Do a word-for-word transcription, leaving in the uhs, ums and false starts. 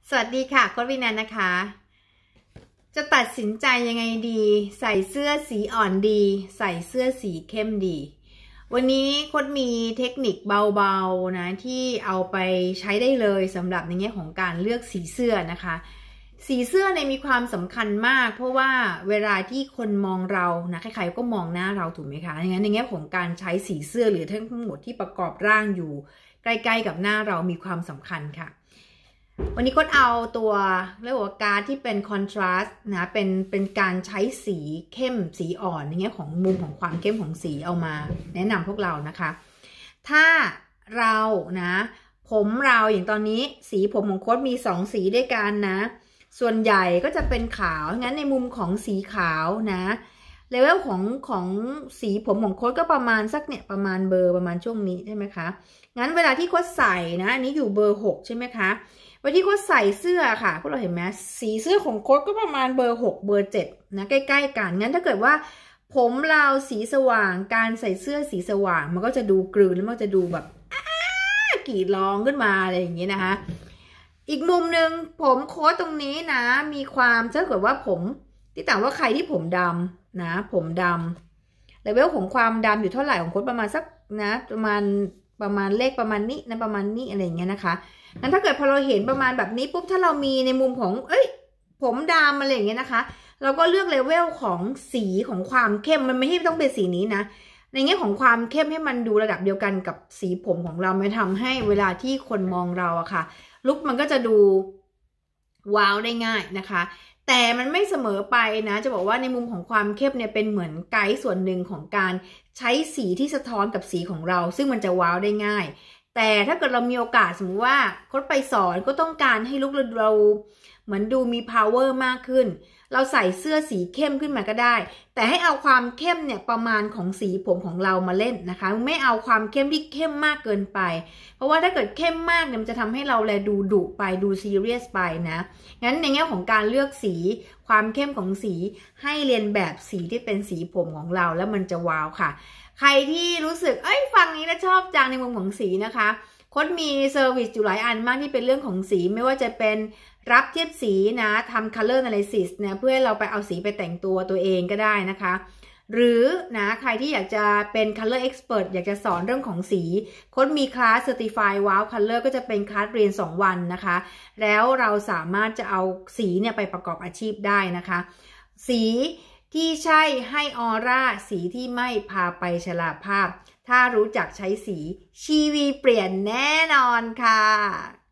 สวัสดีค่ะโค้ชวินันนะคะจะตัดสินใจยังไงดีใส่เสื้อสีอ่อนดีใส่เสื้อสีเข้มดีวันนี้โค้ชมีเทคนิคเบาๆนะที่เอาไปใช้ได้เลยสำหรับในแง่ของการเลือกสีเสื้อนะคะสีเสื้อเนี่ยมีความสำคัญมากเพราะว่าเวลาที่คนมองเรานะใครๆก็มองหน้าเราถูกไหมคะอย่างนั้นในแง่ของการใช้สีเสื้อหรือทั้งหมดที่ประกอบร่างอยู่ใกล้ๆกับหน้าเรามีความสำคัญค่ะวันนี้ก็เอาตัวเรียกว่าการ์ดที่เป็นคอนทราสต์นะเป็นเป็นการใช้สีเข้มสีอ่อนในแง่ของมุมของความเข้มของสีเอามาแนะนำพวกเรานะคะถ้าเรานะผมเราอย่างตอนนี้สีผมของโค้ชมีสองสีด้วยกันนะส่วนใหญ่ก็จะเป็นขาวงั้นในมุมของสีขาวนะเลเวลของของสีผมของโค้ชก็ประมาณสักเนี่ยประมาณเบอร์ประมาณช่วงนี้ใช่ไหมคะงั้นเวลาที่โค้ชใส่นะอันนี้อยู่เบอร์หกใช่ไหมคะวันที่โค้ชใส่เสื้อค่ะพวกเราเห็นไหมสีเสื้อของโค้ชก็ประมาณเบอร์หกเบอร์เจ็ดนะใกล้ๆกันงั้นถ้าเกิดว่าผมเราสีสว่างการใส่เสื้อสีสว่างมันก็จะดูกลืนแล้วมันจะดูแบบอ้ากรีดร้องขึ้นมาอะไรอย่างนี้นะคะอีกมุมหนึ่งผมโค้ชตรงนี้นะมีความถ้าเกิดว่าผมที่ต่างว่าใครที่ผมดำนะผมดำเลเวลของความดำอยู่เท่าไหร่ของโค้ชประมาณสักนะประมาณประมาณเลขประมาณนี้นะประมาณนี้อะไรอย่างเงี้ยนะคะนั้นถ้าเกิดพอเราเห็นประมาณแบบนี้ปุ๊บถ้าเรามีในมุมของเอ้ยผมดำอะไรอย่างเงี้ยนะคะเราก็เลือกเลเวลของสีของความเข้มมันไม่ใช่ต้องเป็นสีนี้นะในแง่ของความเข้มให้มันดูระดับเดียวกันกับสีผมของเราไม่ทำให้เวลาที่คนมองเราอะค่ะลุคมันก็จะดูว้าวได้ง่ายนะคะแต่มันไม่เสมอไปนะจะบอกว่าในมุมของความเข้มเนี่ยเป็นเหมือนไกด์ส่วนหนึ่งของการใช้สีที่สะท้อนกับสีของเราซึ่งมันจะว้าวได้ง่ายแต่ถ้าเกิดเรามีโอกาสสมมติว่าโค้ชไปสอนก็ต้องการให้ลุคเราเหมือนดูมี power มากขึ้นเราใส่เสื้อสีเข้มขึ้นมาก็ได้แต่ให้เอาความเข้มเนี่ยประมาณของสีผมของเรามาเล่นนะคะไม่เอาความเข้มที่เข้มมากเกินไปเพราะว่าถ้าเกิดเข้มมากเนี่ยมันจะทำให้เราแลดูดุไปดูซีเรียสไปนะงั้นในแง่ของการเลือกสีความเข้มของสีให้เรียนแบบสีที่เป็นสีผมของเราแล้วมันจะว้าวค่ะใครที่รู้สึกเอ้ยฟังนี้แล้วชอบจังในมุมของสีนะคะโค้ชมีเซอร์วิสอยู่หลายอันมากที่เป็นเรื่องของสีไม่ว่าจะเป็นรับเทียบสีนะทำ color analysis นะเพื่อให้เราไปเอาสีไปแต่งตัวตัวเองก็ได้นะคะหรือนะใครที่อยากจะเป็น color expert อยากจะสอนเรื่องของสีโค้ชมีคลาส certified wow color ก็จะเป็นคลาสเรียนสองวันนะคะแล้วเราสามารถจะเอาสีเนี่ยไปประกอบอาชีพได้นะคะสีที่ใช่ให้ออร่าสีที่ไม่พาไปชราภาพถ้ารู้จักใช้สีชีวิตเปลี่ยนแน่นอนค่ะ